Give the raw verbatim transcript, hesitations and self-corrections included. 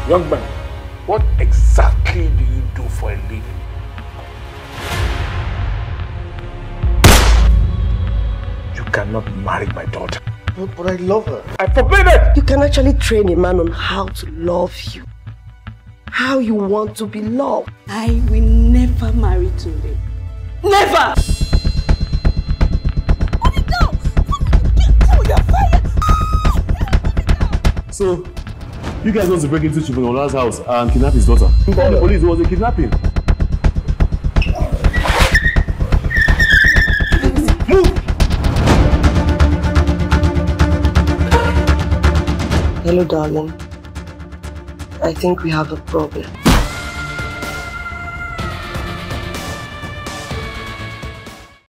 Young man, what exactly do you do for a living? You cannot marry my daughter. But, but I love her. I forbid it! You can actually train a man on how to love you. How you want to be loved. I will never marry Tunde. Never! So, you guys want to break into Chibonola's house and kidnap his daughter? You called the police, it was a kidnapping. Move! Hello, darling. I think we have a problem.